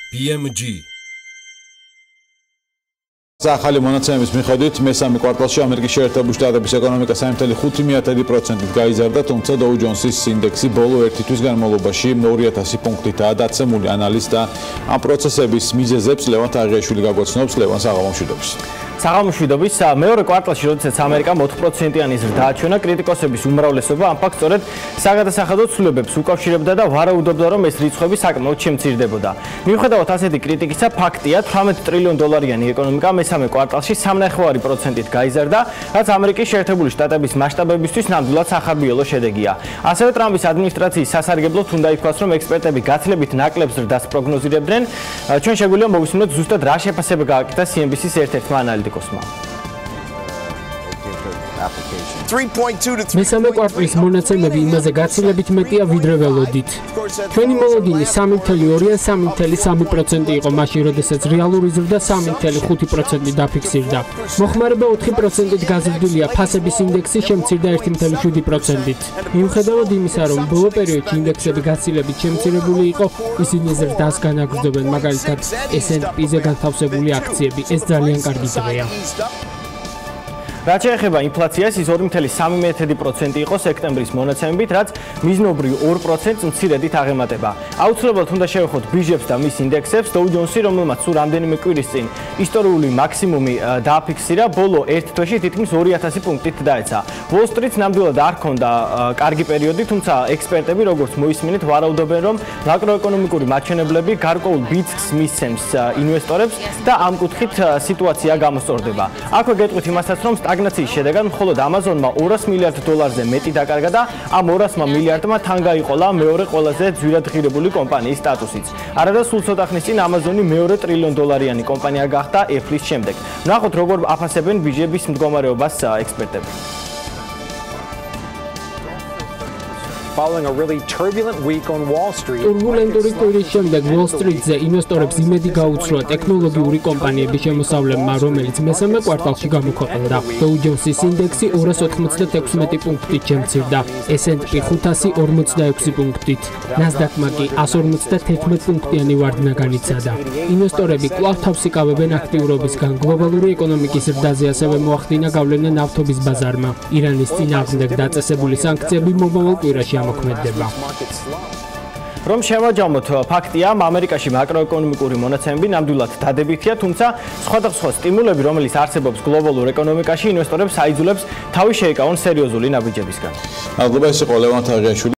BMG ახალი მონაცემების მიხედვით მესამე კვარტალში ამერიკის შეერთებული შტატების ეკონომიკა 3.5%-ით გაიზარდა, თუმცა Dow Jones-ის ინდექსი ბოლო 1 თვის განმავლობაში 2000 პუნქტითაა დაცემული. ანალისტთა ამ პროცესების მიზეზებს ლევან თაღიაშვილი გაგვაცნობს. ლევან, საღამომშვიდობის. საღამომშვიდობის. მეორე კვარტალში, როდესაც ამერიკამ 4%-იანი ზრდა აჩვენა, კრიტიკოსების უმრავლესობა ამ ფაქტს სწორედ საგადასახადო ცვლილებებს უკავშირებდა და ვარაუდობდა, რომ ეს რიცხვები საკმაოდ შემცირდებოდა. მიუხედავად ასეთი კრიტიკისა, ფაქტია, 18 ტრილიონ დოლარიანი ეკონომიკა მესამე კვარტალში 3.5%-ით გაიზარდა, რაც ამერიკის შეერთებული შტატების მასშტაბებისთვის ნამდვილად სახარბიელო შედეგია. ასევე ტრამპის ადმინისტრაციის სასარგებლოდ უნდა ითქვას, რომ ექსპერტები გაცილებით ნაკლებ ზრდას პროგნოზირებდნენ. ჩვენ შეგვიძლია მოვისმინოთ ზუსტად რა შეფასება გააკეთა CNBC-ის ერთ-ერთმა ანალიტიკოსმა. მესამე კვარტალის მონაცემები იმაზე გაცილებით მეტია ვიდრე ველოდით. ჩვენი მოლოდინი 3.2 ან 3.3% იყო მაშინ, როდესაც რეალური ზრდა 3.5% დაფიქსირდა. მოხმარება 4%-ით გაზრდილია, ფასების ინდექსი შემცირდა 1.7%-ით. მიუხედავად იმისა, რომ ბოლო პერიოდში ინდექსები გაცილებით შემცირებული იყო, ისინი ზრდას განაგრძობენ, მაგალითად S&P-ზე განთავსებული აქციები. ეს ძალიან კარგი დღეა. რაც შეეხება ინფლაციას, ის 2.3% იყო სექტემბრის მონაცემებით, რაც მიზნობრივ 2%-ს მცირედით აღემატება. აუცილებლად უნდა შევეხოთ ბირჟებს და მის ინდექსებს. Dow Jones-ი, რომელმაც სულ რამდენიმე კვირის წინ ისტორიული მაქსიმუმი დააფიქსირა, ბოლო 1 თვეში თითქმის 2000 პუნქტით დაეცა. Wall Street-ს ნამდვილად არ ჰქონდა კარგი პერიოდი, თუმცა ექსპერტები, როგორც მოისმინეთ, ვარაუდობენ, რომ მაკროეკონომიკური მაჩვენებლები გარკვეულ ბიძგს მისცემს ინვესტორებს და ამ კუთხით სიტუაცია გამოსწორდება. აქვე გეტყვით იმასაც, რომ სტაგნაციის შედეგად მხოლოდ Amazon-მა 200 მილიარდ დოლარზე მეტი დაკარგა და ამ 200 მილიარდმა თან გაიყოლა მეორე ყველაზე ძვირადღირებული კომპანიის სტატუსიც. არადა სულ ცოტა ხნის წინ Amazon-ი მეორე ტრილიონ დოლარიანი კომპანია გახდა Apple-ის შემდეგ. ნახოთ, როგორ აფასებენ ბირჟების მდგომარეობას ექსპერტები. ტურბულენტური კვირის შემდეგ Wall Street-ზე ინვესტორებს იმედი გაუცროა ტექნოლოგიური კომპანიების შემოსავლემმა, რომელიც მესამე კვარტალში გამოქვეყნდა. Dow Jones-ის ინდექსი 296 პუნქტით შემცირდა, S&P 500 46 პუნქტით, Nasdaq-მა კი 151 პუნქტიანი ვარდნა განიცადა. ინვესტორები კვლავ თავს იკავებენ აქტიურობისგან. გლობალური ეკონომიკის ზრდაზე ასევე მოახდინა გავლენა ნავთობის ბაზარმა. ირანის წინააღმდეგ დაწესებული სანქციები მომავალ კვირაში მოქმედება. რომ შევაჯამოთ, ფაქტია, ამერიკაში მაკროეკონომიკური მონაცემები ნამდვილად დადებითია, თუმცა სხვადასხვა სტიმულები, რომელიც არსებობს გლობალურ ეკონომიკაში, ინვესტორებს აიძულებს თავი შეიკავონ სერიოზული ნაბიჯებისგან. მადლობა, ეს იყო ლევან თაღიაშვილი.